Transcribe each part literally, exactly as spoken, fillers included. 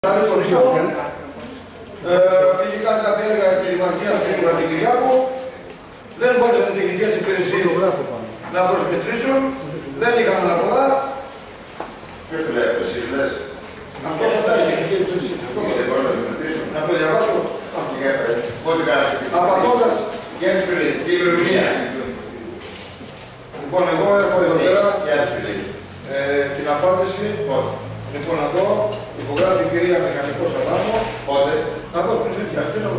Είχε κάνει κάποια έργα τη Δημαρχία στην Πατικυριάκου. Δεν μπόρεσαν οι τεχνικές υπηρεσίες να προσμετρήσουν. Δεν είχαν αναφορά. Ποιος το λέει, εσύ λες. Αυτό φαντάζει η τεχνική υπηρεσία. Να το διαβάσω. Πότε κάνεις. Απαντώντας. Για τις φίλοι, τι ημερομηνία. Λοιπόν, εγώ έχω εδώ πέρα Για τις φίλοι. την απάντηση. Λοιπόν, να δω, υπογράφει η κυρία Μηχανικός Αδάμο. Πότε. Να δω, πριν ήρθε αυτή, να δω.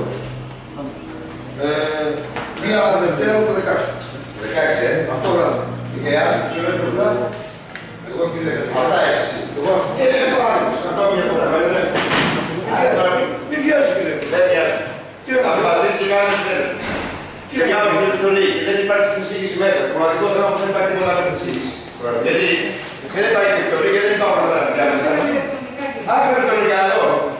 Μία Δευτέρα το δεκαέξι. δεκαέξι, ε. Αυτό γράφει. Και άσε τις ώρες που γράφει. Εγώ κύριε Κατσίκη. Αυτά εσύ. Εγώ αυτό. Και δεν είναι παράδειγμα. Αυτό μια φορά, βέβαια. Μη βιάζει κύριε. Δεν βιάζει. Θα μαζί και κάνει δεν. Και κάνω στην επιστολή. Δεν υπάρχει συνεισήγηση μέσα. Το μοναδικό θέμα που δεν υπάρχει τίποτα μέσα στην εισήγηση. Γιατί δεν υπάρχει επιστολή και δεν υπάρχουν αυτά τα πιάσεις. Άφερε το λιγάδο.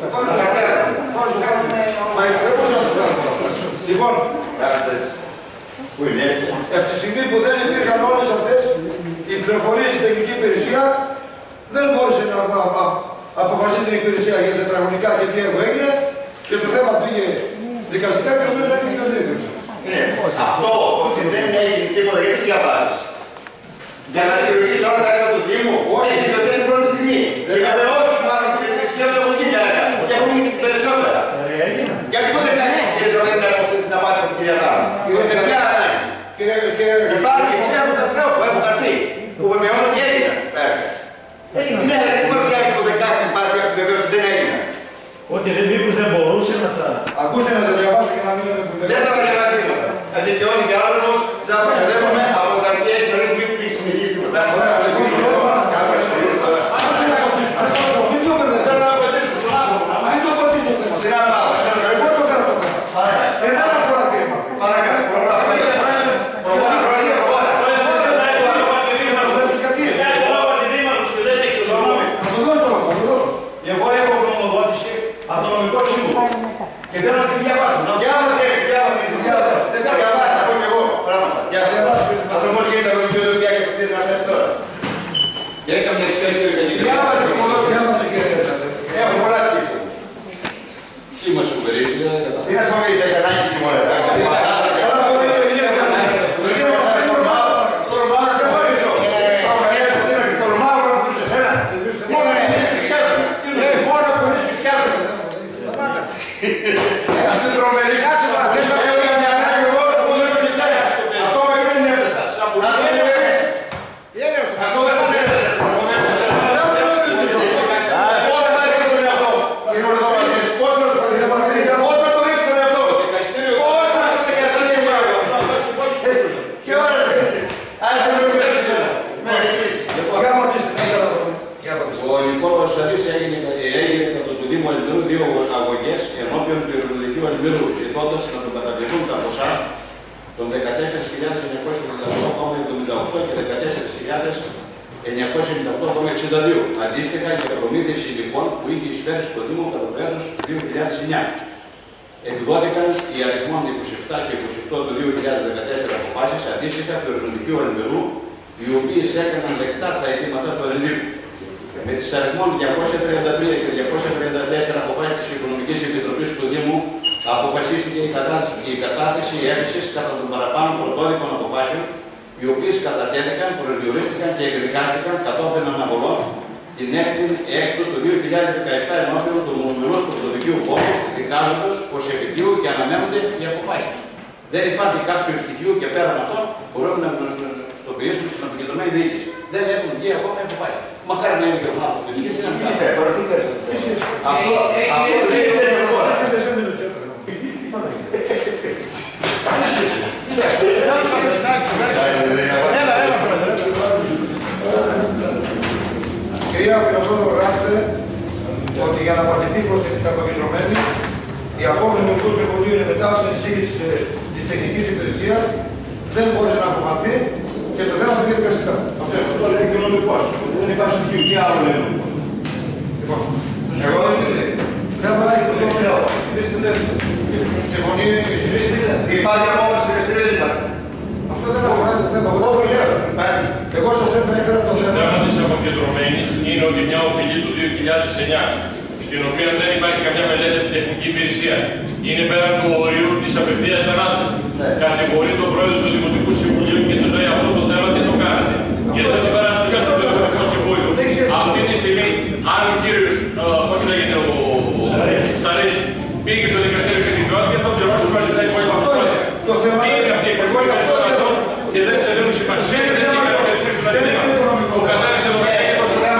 Μα εγώ θα το κάνω. Λοιπόν, πού είναι, από τη στιγμή που δεν υπήρχαν όλες αυτές οι πληροφορίες στην τεχνική υπηρεσία, δεν μπόρεσε να αποφασίσει την υπηρεσία για τετραγωνικά και τι έργο έγινε και το θέμα πήγε δικαστικά και νομίζω να έγινε και ο δίκαιος. Αυτό ότι δεν έγινε τίποτα γιατί το διαβάζεις. Για να δικαιολογήσω όλα τα έργα του Δήμου, όχι γιατί δεν είναι πρώτη στιγμή. Είχαμε όσους μάλλον την υπηρεσία δεν έχουν γίνει έργα και έχουν γίνει περισσότερα. Γιατί πότε εντάξει κύριε Σαββέντα να πάτε από την κυρία Δάμα. Και ποια ανάγκη. Υπάρχει, ξέρουμε τα πλέον που έχουν χαρτί, που βεβαιώνουν ότι έγιναν. Ναι, δεν μπορεί να έχει το δεκαέξι υπάρχει επιβεβαίωση ότι δεν έγιναν. Ότι δεν μήπως δεν μπορούσε να τα... Ακούστε να σας διαβάσω και να μην είναι επιβεβαίωση. Δεν θα τα διαβάσει τίποτα. Αδικαιώνει και άνθρωπος, θα προστατεύουμε από τα αρχαία και πρέπει να μην συνεχίσει την προτάση. Και θέλω να τη διαβάσω. Διάβασε, διάβασε, διάβασε. Δεν θα διαβάσει, θα πω και εγώ πράγματα. Για να διαβάσει. Αυτό όμως γίνεται το δικαιό του πιάκι που θες να θες τώρα. Για είχα μια σχέση με την διάβασε, μόνο διάβασε κύριε Ρέτσατε. Έχω πολλά σκέψη. Τι μας σου περίπτει, δεν κατάλαβα. Τι να σου περίπτει, έχει ανάγκη σήμερα. Είσαι τρομερή, κάτσε τώρα, θες να πεις για να κάνει εγώ το που λέω και εσένα. Ακόμα και δεν έφτασα. Ας είναι πες. Ακόμα δεν έφτασα. Πώς θα ρίξεις τον εαυτό μου. Πώς θα το ρίξεις τον εαυτό μου. Πώς θα το ρίξεις τον εαυτό μου. Πώς θα το ρίξεις τον εαυτό μου. Και ώρα δεν είναι. Ας δεν με πες τώρα. Με ρίξεις. Ο Νικόλαος Σαλής έγινε κατά του Δήμου Ελμύρου δύο αγωγές ενώπιον του Ειρηνοδικείου Ελμύρου, ζητώντας να του καταβληθούν τα ποσά των δεκατέσσερις χιλιάδες εννιακόσια εβδομήντα οκτώ κόμμα εβδομήντα οκτώ και δεκατέσσερις χιλιάδες εννιακόσια εβδομήντα οκτώ κόμμα εξήντα δύο, αντίστοιχα για προμήθειες υλικών που είχε εισφέρει στο Δήμο κατά το έτος δύο χιλιάδες εννιά. Εκδόθηκαν οι αριθμών είκοσι επτά και είκοσι οκτώ του δύο χιλιάδες δεκατέσσερα αποφάσεις αντίστοιχα του Ειρηνοδικείου Ελμυρού, οι οποίες έκαναν δεκτά τα αιτήματα στο Ελληνικό. Με τις αριθμών διακόσια τριάντα τρία και διακόσια τριάντα τέσσερα αποφάσεις της Οικονομικής Επιτροπής του Δήμου αποφασίστηκε η κατάθεση, η κατάθεση έφεσης κατά των παραπάνω πρωτόδικων αποφάσεων, οι οποίες κατατέθηκαν, προσδιορίστηκαν και εκδικάστηκαν κατόπιν αναβολών την έκτη του δύο χιλιάδες δεκαεπτά ενώπιον του μονομερούς πρωτοδικείου πόρου, δικάζοντας πως επιτείου και αναμένονται οι αποφάσεις. Δεν υπάρχει κάποιο στοιχείο και πέραν αυτό μπορούμε να γνωστοποιήσουμε στην επικεντρωμένη διοίκηση. Δεν έχουν βγει ακόμα οι αποφάσεις. Μακάρι να είναι και ο άνθρωπος. Τι να κάνουμε. Τώρα τι θες. Αυτό δεν είναι τώρα. Κυρία Φιλοσόφο, γράψτε ότι για να απαντηθεί προς την αποκεντρωμένη, η απόφαση του Δημοτικού Συμβουλίου είναι μετά από την εισήγηση της τεχνικής υπηρεσίας, δεν μπόρεσε να αποφανθεί και το θέμα πήγε δικαστικά. Αυτό το λέει και ο νομικός. Δεν υπάρχει στοιχείο. Τι άλλο λέει ο νομικός. Λοιπόν, εγώ δεν λέει. Δεν θα πάει και το λέω. Συμφωνεί η συζήτηση. Υπάρχει απόφαση δικαστηρίου. Αυτό δεν αφορά το θέμα. Εγώ το λέω. Εγώ σας έφερα το θέμα. Το θέμα της αποκεντρωμένης είναι ότι μια οφειλή του δύο χιλιάδες εννιά στη στην οποία δεν υπάρχει καμιά μελέτη στην τεχνική υπηρεσία, είναι πέραν του ορίου της απευθείας ανάθεσης. Ναι. Κατηγορεί τον πρόεδρο του Δημοτικού Συμβουλίου και του λέει αυτό το θέμα και το κάνετε. Και δεν το περάσετε στο Δημοτικό Συμβούλιο. Αυτή τη στιγμή, αν ο κύριος, πώς λέγεται, ο Σαρής, πήγε στο δικαστήριο και την πρώτη και τον πληρώσει πάλι την εκπομπή του πρόεδρου. Τι είναι αυτή η εκπομπή και δεν ξεδίνουν σημασία. Δεν είναι καρακτηριστική του αντίθεμα. Ο καθένας εδώ μέσα έχει το σώμα.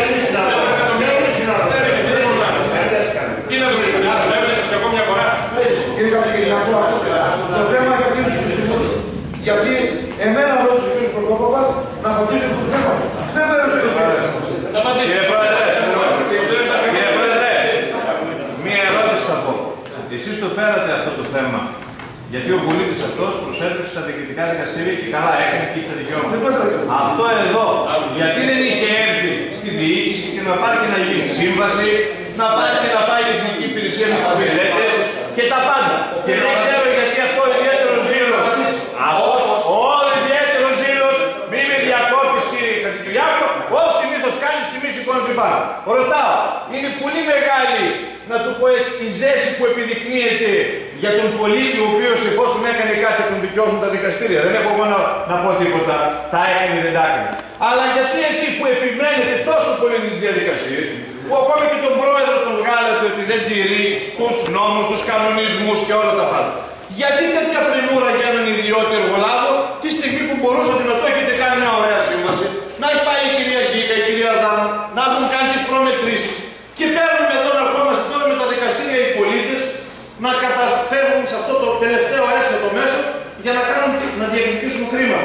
Τι να το πεις, δεν έβλεσες και ακόμη μια φορά. Κύριε Καψικυριακού, το θέμα γιατί είναι στο Συμβούλιο. Γιατί εμένα ρώτησε ο κύριος Πρωτόπαπας να απαντήσω το θέμα. Δεν μένω στο Συμβούλιο. Κύριε Πρόεδρε, κύριε Πρόεδρε, μία ερώτηση θα πω. Εσείς το φέρατε αυτό το θέμα, γιατί ο πολίτης αυτός προσέτρεψε στα διοικητικά δικαστήρια και καλά έκανε και είχε τα δικαιώματα. Αυτό εδώ, γιατί δεν είχε έρθει στη διοίκηση και να πάρει και να γίνει σύμβαση, να πάρει και να πάει η Εθνική Υπηρεσία με τους μελέτες και τα πάντα. Και δεν ξέρω γιατί αυτό ιδιαίτερο ζήλος. Αυτός ο ιδιαίτερο ζήλος, μη με διακόπτεις κύριε Καψικυριάκο, όπως συνήθως κάνεις στη μη σηκώνεις πάνω. Ρωτάω, είναι πολύ μεγάλη, να του πω έτσι, η ζέση που επιδεικνύεται για τον πολίτη ο οποίος εφόσον έκανε κάτι τον δικαιώσουν τα δικαστήρια. Δεν έχω εγώ να, να πω τίποτα, τα έκανε ή δεν τα έκανε. Αλλά γιατί εσείς που επιμένετε τόσο πολύ τις διαδικασίες, που ακόμη και τον πρόεδρο τον βγάλετε ότι δεν τηρεί τους νόμους, τους κανονισμούς και όλα τα πάντα. Γιατί τέτοια πρεμούρα για έναν ιδιώτη εργολάβο, τη στιγμή που μπορούσατε να το έχετε κάνει μια ωραία σύμβαση, να έχει πάει η κυρία Γκίκα, η κυρία Δάμα, να έχουν κάνει τις προμετρήσεις. Και παίρνουμε εδώ να ερχόμαστε τώρα με τα δικαστήρια οι πολίτες να καταφέρουν σε αυτό το τελευταίο έσχατο μέσο για να, κάνουν, να διεκδικήσουν χρήμα.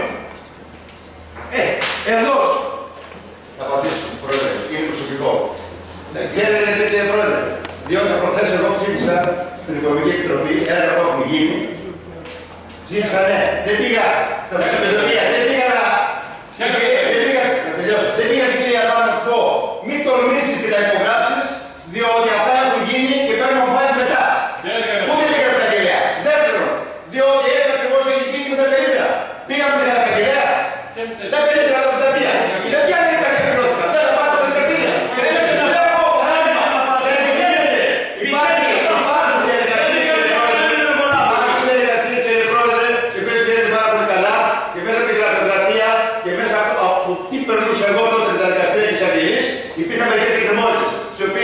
Ε, εδώ. Θα απαντήσω, Πρόεδρε, είναι προσωπικό. Ξέρετε, κύριε Πρόεδρε, διότι προχθές εγώ ψήφισα στην Οικονομική Επιτροπή, έργα που έχουν γίνει. Ψήφισα ναι, δεν πήγα στα Επιτροπή, δεν πήγα να. Δεν πήγα να τελειώσω. Δεν πήγα στην κυρία Δάμα να του πω, μην τολμήσεις και τα υπογράψεις, διότι αυτά έχουν γίνει και παίρνουν αποφάσεις μετά. Ούτε πήγα στα αγγελέα. Δεύτερον, διότι έτσι ακριβώς έχει γίνει με τα περίπτερα. Πήγαμε στην αγγελέα. Τα περίπτερα τα στατεία. Δεν πιάνε η κασιαπηρότητα. Δεν θα πάμε στα δικαστήρια. Υπήρχαν μερικές εκκρεμότητες, τις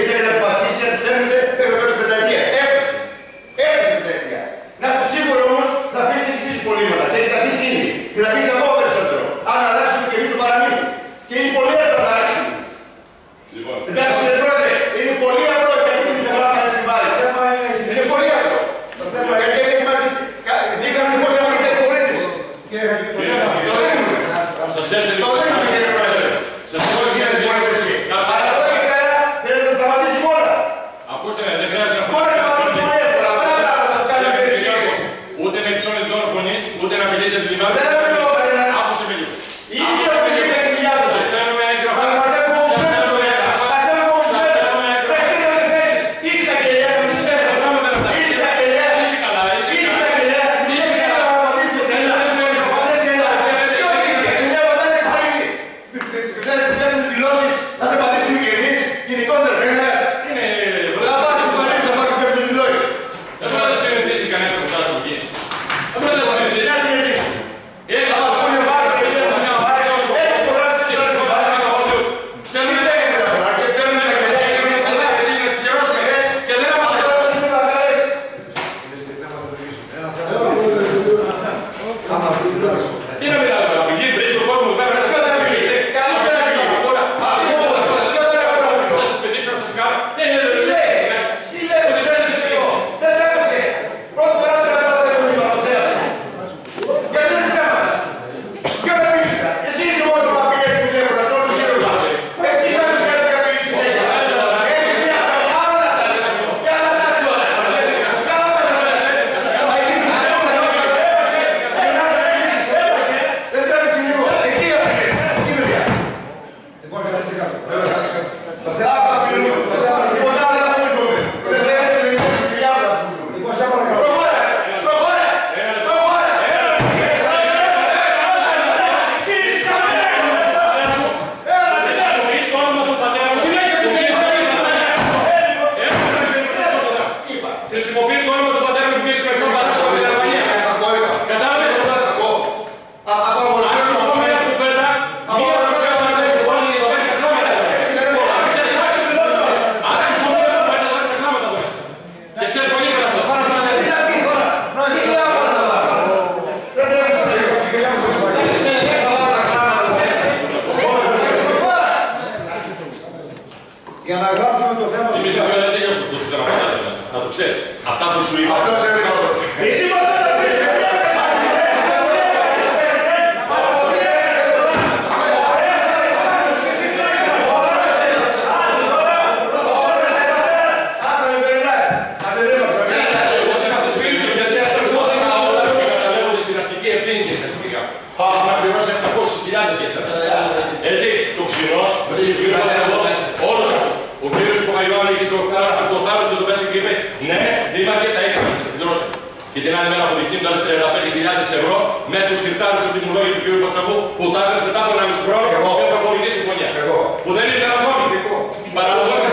να το ξέρεις. Αυτά που σου είπα. Αυτό είναι το λόγο. Εσύ μας θα τα πεις, έτσι, το ξηρό, όλος αυτός. Ο κύριος Παπαϊωάννη και το θάρρος εδώ πέρα και είπε ναι, δήμαρχε, τα έκανα και την πληρώσατε. Και την άλλη μέρα αποδεικνύονταν τριάντα πέντε χιλιάδες ευρώ μέσα στο συρτάρι του τιμολόγιο του κ. Πατσαβού που τα έφερε μετά από ένα μισό χρόνο με προχωρητή συμφωνία. Που δεν ήρθε ακόμη. Παραδοσιακά.